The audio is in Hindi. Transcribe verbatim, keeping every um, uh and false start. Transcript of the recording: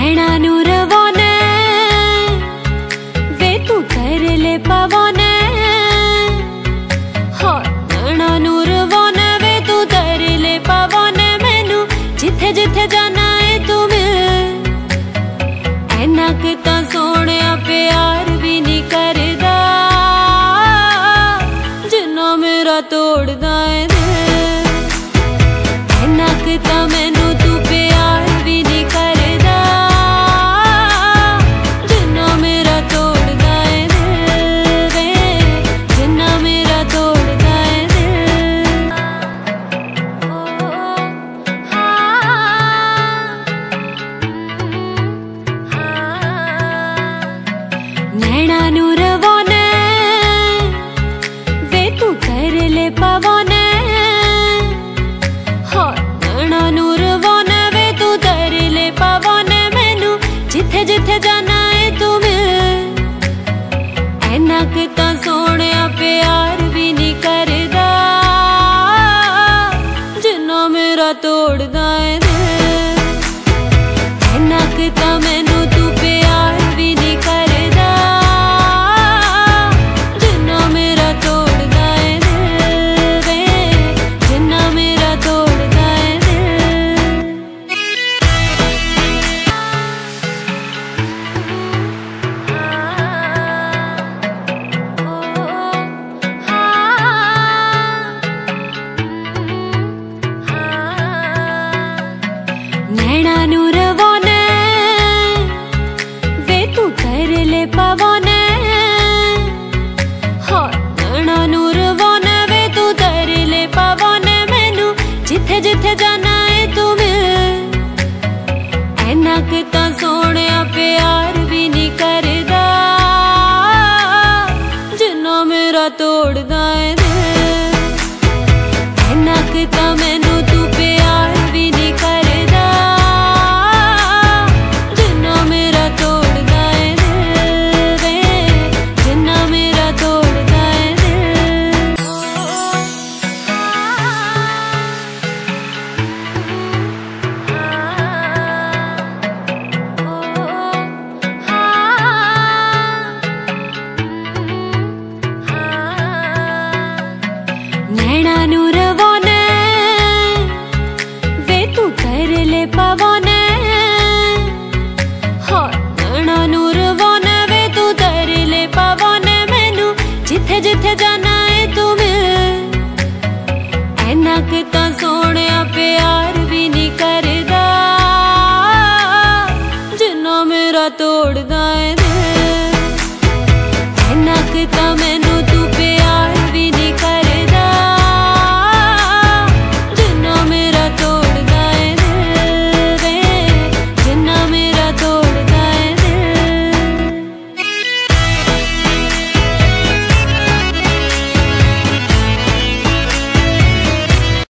नैना नूर वोने वे तू कर ले पवने हो नैना नूर वोने वे तू कर ले पवने मैनू जिथे जिथे जाना है तू मिल ऐना किता सोने प्यार भी नहीं करदा जिन्ना मेरा तोड़दा है दिल ऐना किता मैनू तू प्यार भी नहीं करदा जिन्ना मेरा तोड़दा है दिल वे जिन्ना मेरा तोड़दा है दिल। ओ हाँ नैना नूर वोने वे तू कर ले पवने हो नैना नूर वोने वे तू कर ले पवने मैनू जिथे जिथे जाना है तू मिल ऐना किता सोने प्यार भी नहीं करदा जिन्ना मेरा तोड़दा है दिल ऐना किता मैनू तू प्यार भी नहीं करदा जिन्ना मेरा तोड़दा है दिल वे जिन्ना मेरा तोड़दा है दिल। नैना नूर वोने वे तू कर ले पवने हो नैना नूर वोने वे तू कर ले पवने मैनू जिथे जिथे जाना है तू मिल ऐना किता सोने प्यार भी नहीं करदा जिन्ना मेरा तोड़दा है दिल ऐना किता मैनू तू प्यार भी नहीं करदा जिन्ना मेरा तोड़दा है दिल वे जिन्ना मेरा तोड़दा है दिल। ओ हाँ नैना नूर वोने वे तू कर ले पवने हो नैना नूर वोने वे तू कर ले पवने मैनू जिथे जिथे जाना है तू मिल ऐना किता सोने प्यार भी नहीं करदा जिन्ना मेरा तोड़दा है दिल ऐना किता मैनू तू प्यार भी नहीं करदा जिन्ना मेरा तोड़दा है दिल वे जिन्ना मेरा तोड़दा है दिल। नैना नूर वोने वे तू कर ले पवने हो नैना नूर वोने वे तू कर ले पवने मैनू जिथे जिथे जाना है तू मिल ऐना किता सोने प्यार भी नहीं करदा जिन्ना मेरा तोड़दा है दिल ऐना किता मैं